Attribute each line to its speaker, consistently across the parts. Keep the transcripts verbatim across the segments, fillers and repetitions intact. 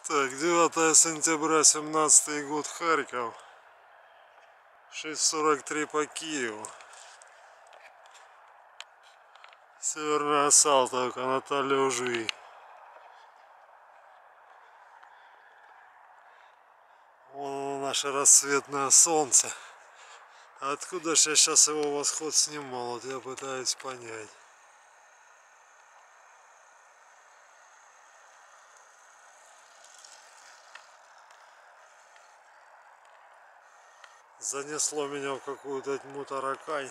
Speaker 1: Так, девятое сентября, семнадцатый год, Харьков. шесть сорок три по Киеву. Северная Салтовка, Наталья Ужви. Вон наше рассветное солнце. Откуда же я сейчас его восход снимал? Вот я пытаюсь понять. Занесло меня в какую-то тьму таракань.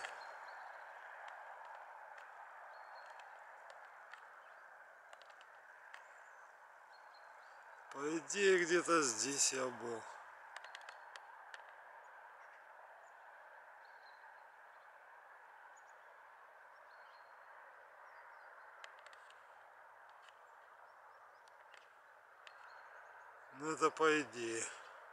Speaker 1: По идее, где-то здесь я был. Ну это по идее.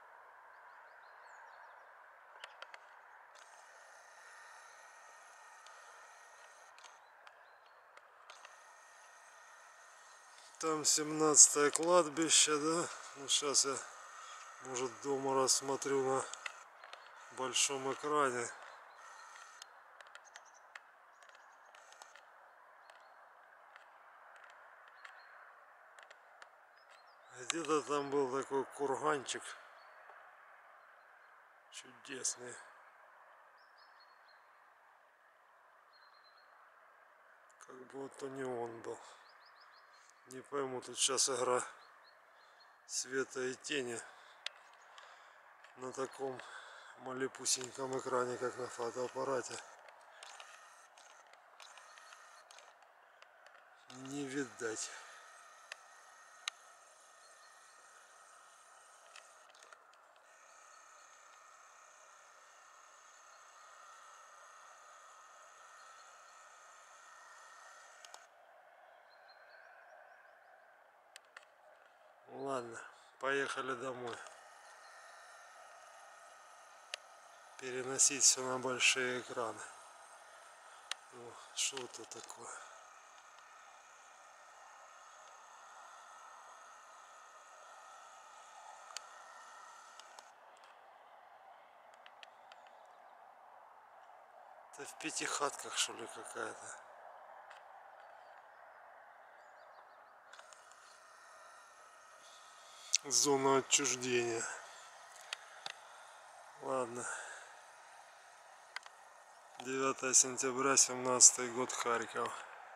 Speaker 1: Там семнадцатое кладбище, да? Ну, сейчас я, может, дома рассмотрю на большом экране. Где-то там был такой курганчик чудесный. Как будто не он был. Не пойму, тут сейчас игра света и тени на таком малепусеньком экране, как на фотоаппарате. Не видать. Ладно, поехали домой. Переносить все на большие экраны. О, что это такое? Это в Пятихатках, что ли, какая-то? Зона отчуждения. Ладно. девятое сентября, семнадцатый год, Харьков.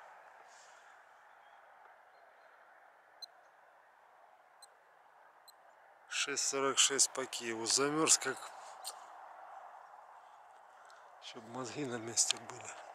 Speaker 1: шесть сорок шесть по Киеву. Замерз как... Чтобы мозги на месте были.